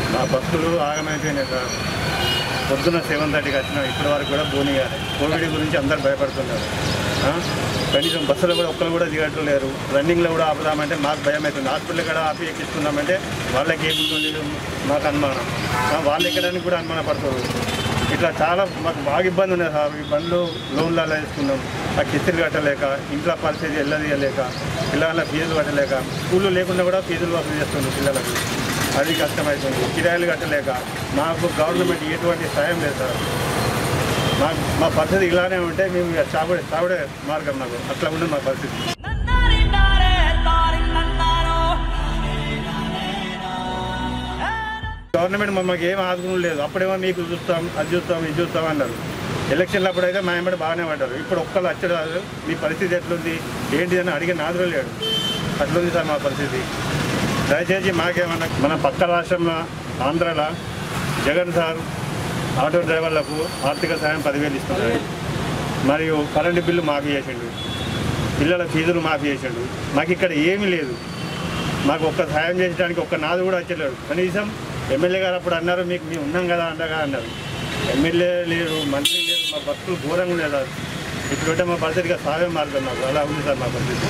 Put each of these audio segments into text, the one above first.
మా భక్తులు ఆగమైపోయినాయి సార్. పొద్దున్న 7:30కి వచ్చినాం, ఇప్పటి వరకు కూడా బోనియాలి. కోవిడ్ గురించి అందరు భయపడుతున్నారు. కనీసం బస్సులో కూడా ఒక్కరు కూడా దిగట్లు లేరు. రన్నింగ్లో కూడా ఆపుదామంటే మాకు భయం అవుతుంది. హాస్పిటల్ కూడా ఆపి ఎక్కిస్తున్నామంటే వాళ్ళకి ఏముంటుంది మాకు అనుమానం. వాళ్ళు ఎక్కడానికి కూడా అనుమానం పడుతుంది. ఇట్లా చాలా మాకు బాగా ఇబ్బంది ఉన్నాయి సార్. ఈ బండ్లు లోన్లు అలా వేసుకున్నాం, ఆ కిస్తులు కట్టలేక, ఇంట్లో పరిస్థితి వెళ్ళదీయలేక, పిల్లల ఫీజులు కట్టలేక, స్కూళ్ళు లేకుండా కూడా ఫీజులు వసూలు చేస్తుంది పిల్లలకు. అది కష్టమవుతుంది. కిరాయిలు కట్టలేక మాకు గవర్నమెంట్ ఎటువంటి సాయం లేదు సార్. మా పరిస్థితి ఇలానే ఉంటే మేము చావుడే మార్గం. నాకు అట్లా ఉండదు మా పరిస్థితి. గవర్నమెంట్ మమ్మల్ని ఏం ఆదుకుని లేదు. అప్పుడేమో మీకు చూస్తాం, అది చూస్తాం, ఇది చూస్తాం అన్నారు. ఎలక్షన్లు అప్పుడైతే మా వెంబడి బాగానే పడ్డారు. ఇప్పుడు ఒక్కళ్ళు వచ్చాడు, మీ పరిస్థితి ఎట్లుంది ఏంటి అని అడిగే నాదులు లేడు. అట్లుంది సార్ మా పరిస్థితి. దయచేసి మాకేమన్నా మన పక్క రాష్ట్రంలో ఆంధ్రాలో జగన్ సార్ ఆటో డ్రైవర్లకు ఆర్థిక సాయం 10,000 ఇస్తున్నారు. మరియు కరెంటు బిల్లు మాఫీ చేసిండు, పిల్లల ఫీజులు మాఫీ చేసిండు. మాకు ఇక్కడ ఏమీ లేదు. మాకు ఒక్క సాయం చేయడానికి ఒక్క నాదు కూడా వచ్చలేడు. కనీసం ఎమ్మెల్యే గారు అప్పుడు అన్నారు, మీకు మేము ఉన్నాం కదా అండగా అన్నారు. ఎమ్మెల్యే లేరు, మంత్రి లేరు. మా భక్తులు ఘోరంగా ఉండేది సార్. ఇప్పుడంటే మా పరిస్థితిగా సాగే మార్గం. నాకు అలా ఉంది సార్ మా పరిస్థితి.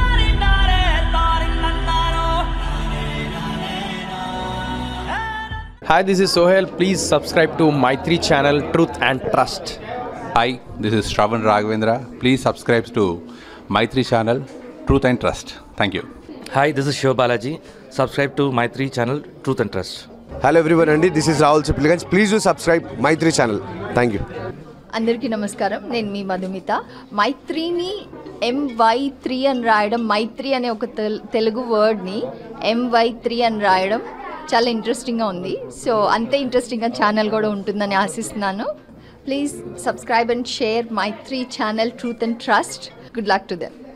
Hi, this is Sohail. Please subscribe to Maitri channel Truth and Trust. Hi, this is Shravan Raghavendra. Please subscribe to Maitri channel Truth and Trust. Thank you. Hi, this is Shiv Balaji. Subscribe to Maitri channel Truth and Trust. Hello everyone, Andy. This is Rahul Chipilganj. Please do subscribe Maitri channel. Thank you. అందరికీ నమస్కారం. నేను మీ Madhumita. మైత్రిని MY3 అని రాయడం, మైత్రి అనే ఒక Telugu వర్డ్ని MY3 అని రాయడం చాలా ఇంట్రెస్టింగ్గా ఉంది. సో అంతే ఇంట్రెస్టింగ్గా ఛానల్ కూడా ఉంటుందని ఆశిస్తున్నాను. Please subscribe and share Maitri channel truth and trust. Good luck to them.